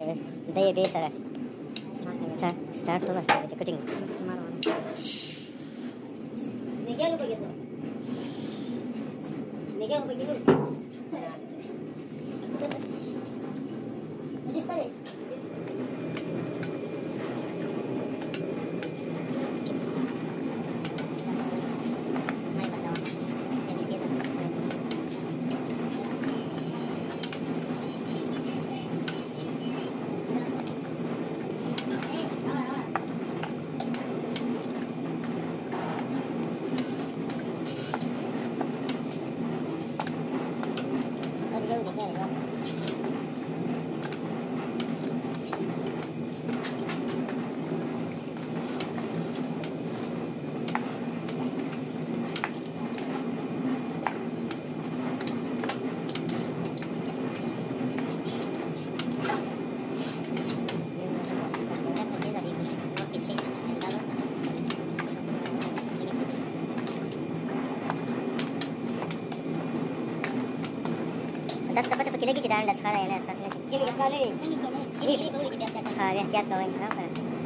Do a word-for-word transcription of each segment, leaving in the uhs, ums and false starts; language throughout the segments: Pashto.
दही बेस है स्टार्ट तो बस है कटिंग मेगा रुपए के सो मेगा रुपए के मुझे करे दस dapat pakai lagi cedaan das kala ya das kasih ये निकाल ले ये ये थोड़ी की बात करता हाँ ehtiyat kawan kenapa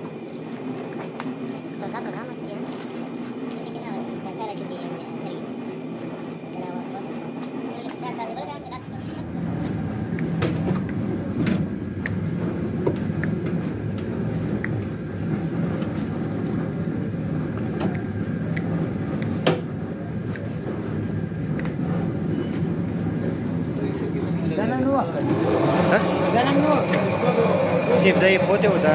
तो satu sama sih ya है कितना इसका सारा के लिए चलिए चला वो जाता है बड़ा हम रात Sip dari foto udah.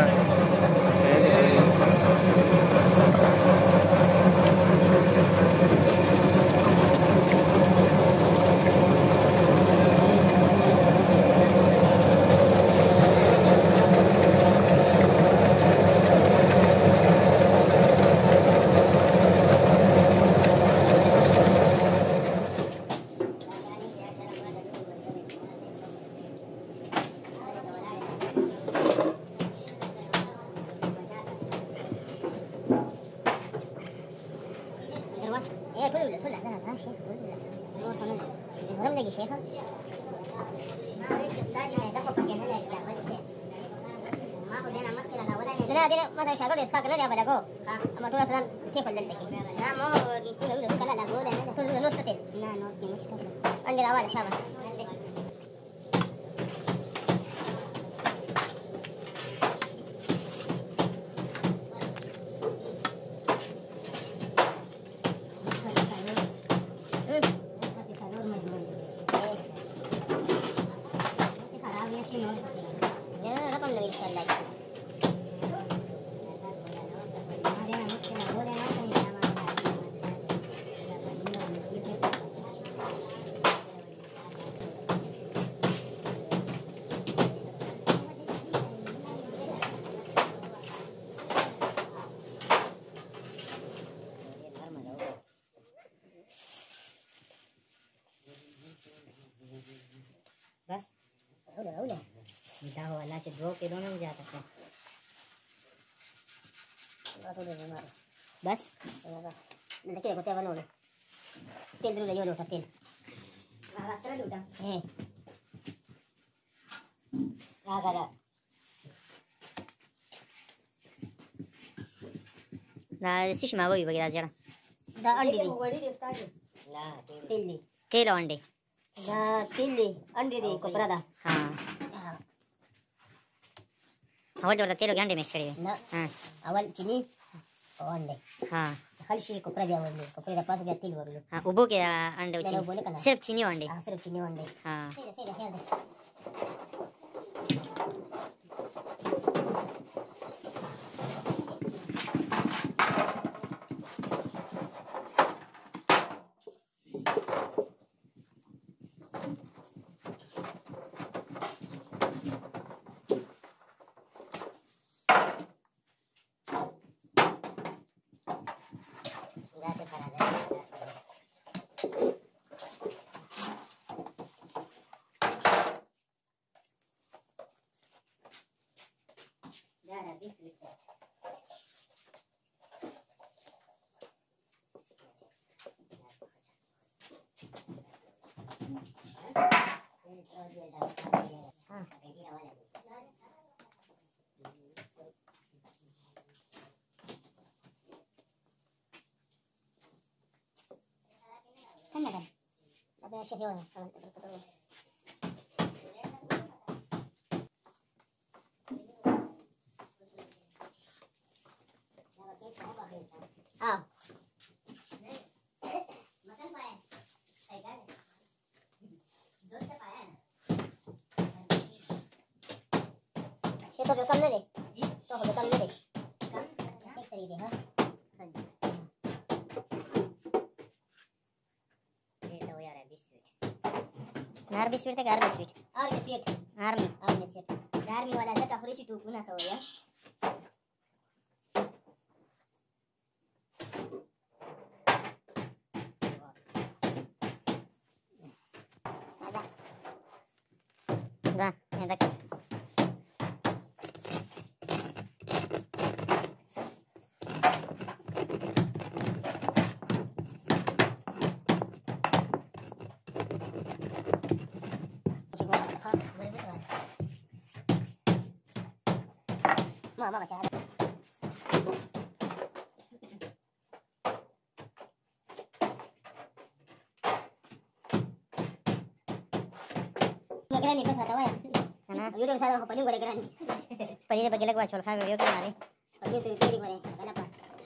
ايه كله ولا كله لا لا شيخ ولا هو كمان المهم نجي شيخ لا دي مثلا شغال اسكاك لا يا بلغو اما تقول مثلا كيف اللي عندك لا مو كلا لا بقول انا تقول نص تين لا نص مش تين عندي الاول شابه बस أولى أولى انت هو لا تدرو كده من جاتك بس nanti kita kota mana dulu tel dulu lah yo dulu tel rasa dulu dah eh rasa dah لا سيش ما بوي بقى زيادة dah andi di لا tel di تيلو عندي dah tel di andi di kopra dah हाँ أول دورة تيلو عندي مسكري nah हाँ awal sini oh andi हाँ خلي شيء kopra dia awal kopra dah pas dia tel baru हाँ उबो के अंडे لا، उबो नहीं करना। उची सिर्फ चीनी अंडे ah serap sini andi हाँ sini sini sini kan kan ada chef yo kan terus ah makan apa ya saya kan dua apa ya chef तो कम ले ले जी तो हो कम ले ले कम एक तरीके हां हां जी ये तो यार है बिस्किट नार बिस्किट ते गार बिस्किट और बिस्किट आर्मी और बिस्किट आर्मी वाला है का थोड़ी सी टूकू ना खाओ यार दा ये देख Mau mau baca. Ngegeran nih pas rata ya. Ana Video bisa aku paling gue geran. pagi pagi lagi wacol kha video ke mari Paling sering kiri gue. Kenapa?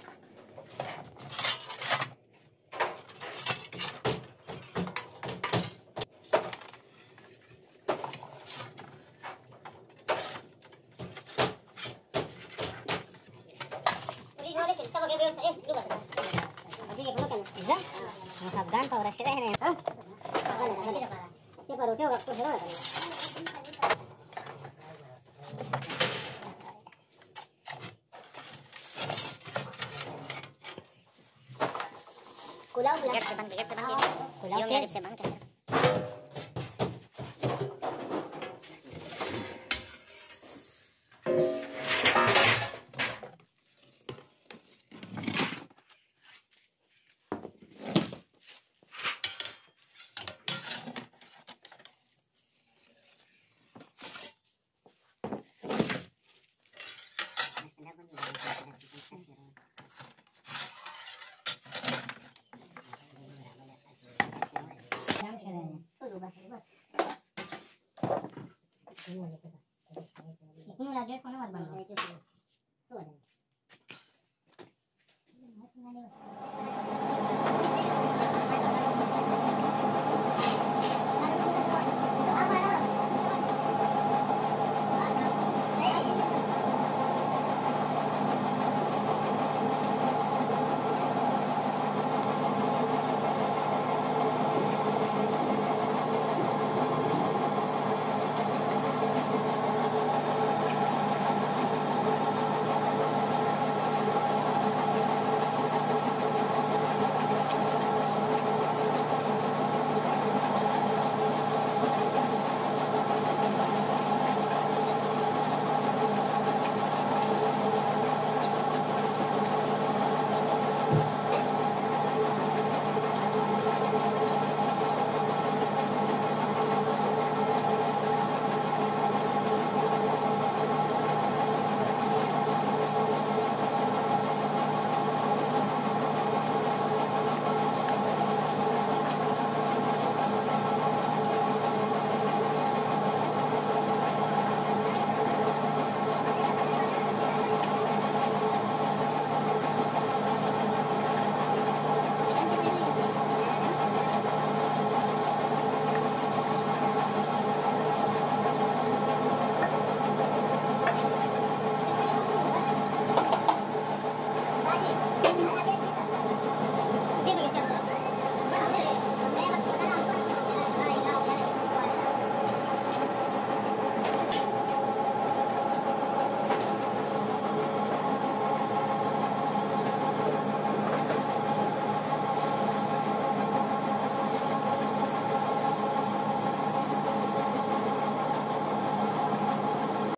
Afgan to rasi rehne Hah? Siapa roti waktu hero kan? Kulau bigat kulau. seban bigat seban Kulau yo ke? mirip seban ke Ini lagi kono war bang.